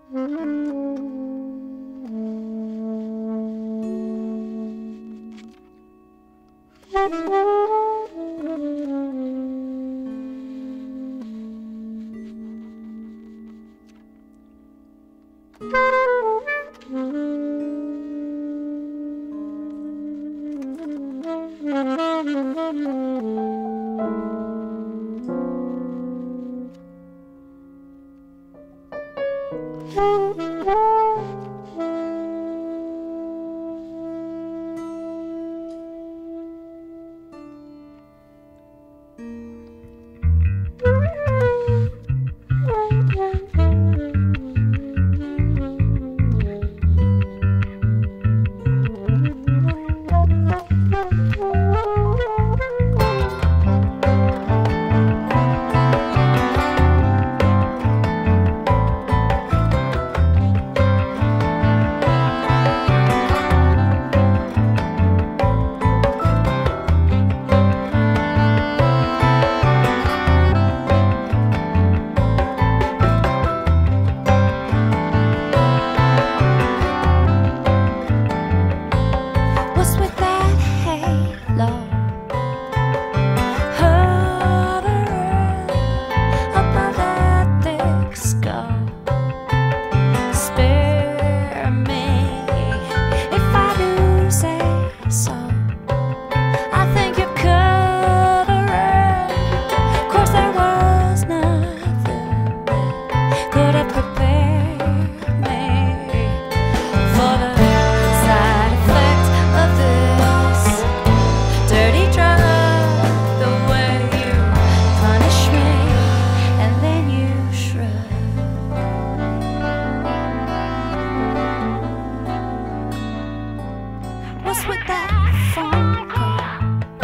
What's with that phone call?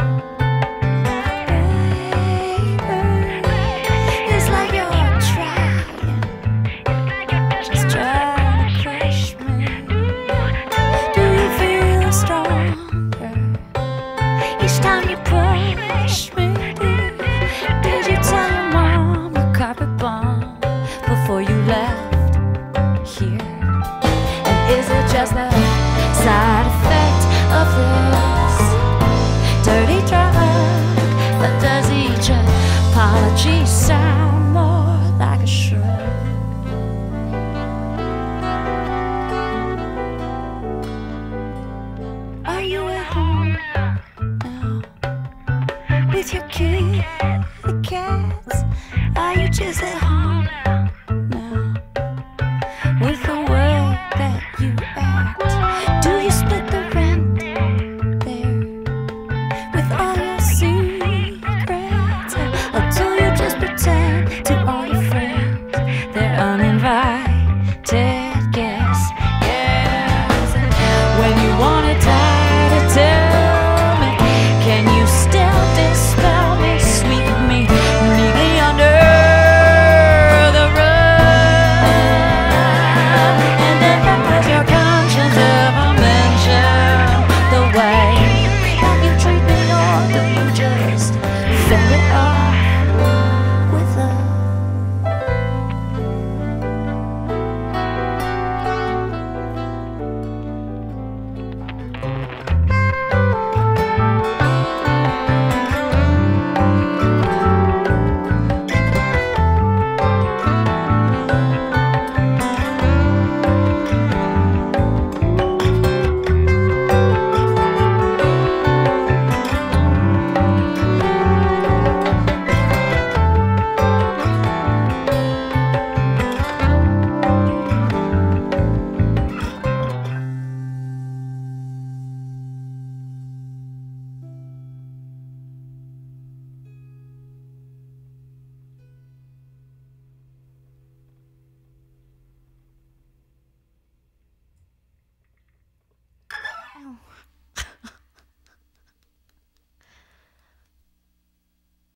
Baby, it's like you're just trying to crush me. Do you feel stronger each time you push me? Did you tell your mom a carpet bomb before you left here? And is it just the side effect of this dirty drug? But does each apology sound more like a shrug? Are you at home now with your kid, the cats? Are you just at home?